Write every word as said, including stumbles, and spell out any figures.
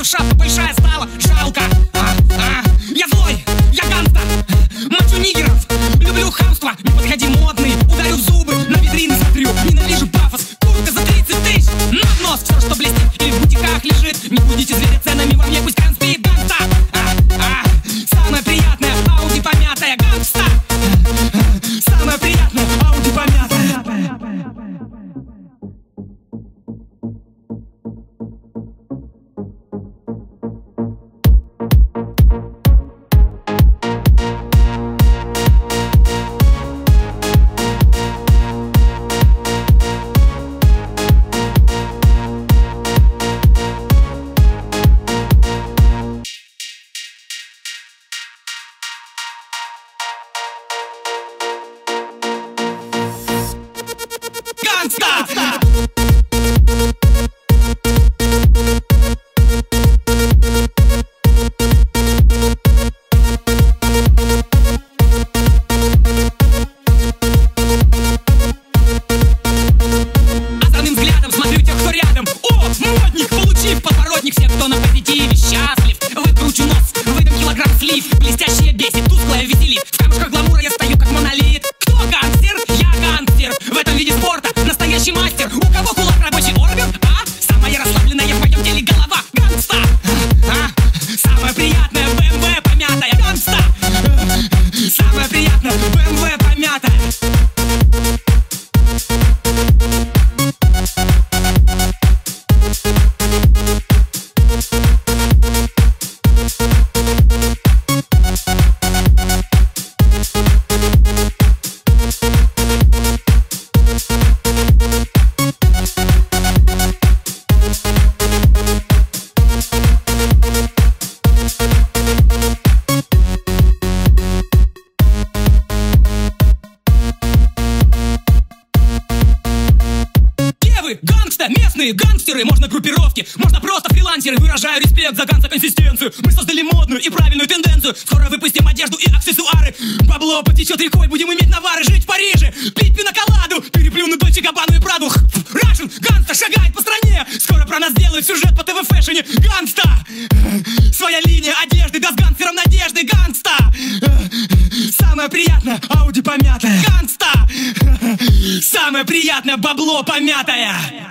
шапка большая стала, жалко. а, а, Я злой, я гангста, мочу нигеров, люблю хамство. Не подходи, модный, ударю в зубы, на витрины смотрю, ненавижу пафос. Куртка за тридцать тысяч, на нос, все, что блестит или в бутиках лежит. Не будете зверить ценами, во мне пусть кран стоит. Гангста, а, а, самое приятное, Ауди помятая. Гангста, самое приятное, Ауди помятая. Озорным взглядом смотрю тех, кто рядом. О, модник, получив подбородник. Все, кто на позитиве, счастлив. Выкручу нос, выдам килограмм слив. Блестящее бесит, тусклое веселит. В камушках гламура я стою, как монолит. Кто гангстер? Я гангстер. В этом виде спорта настоящий мастер. У кого кулак рабочий орган? А? Самая расслабленная в моем теле голова. Гангста, а? Самое приятное, бэ эм вэ помятая. Гангста, самое приятное, бэ эм вэ помятая. Гангста, местные гангстеры, можно группировки, можно просто фрилансеры. Выражаю респект за ганса консистенцию. Мы создали модную и правильную тенденцию. Скоро выпустим одежду и аксессуары. Бабло потечет рекой, будем иметь навары. Жить в Париже, пить пиноколаду, переплюнуть Дольче Габбану и Праду. Рашен, гангста шагает по стране. Скоро про нас делают сюжет по ТВ фэшне. Гангста, своя линия одежды, да с гангстером надежды. Гангста, самое приятное, Ауди помятая. Гангста, самое приятное, бабло помятая.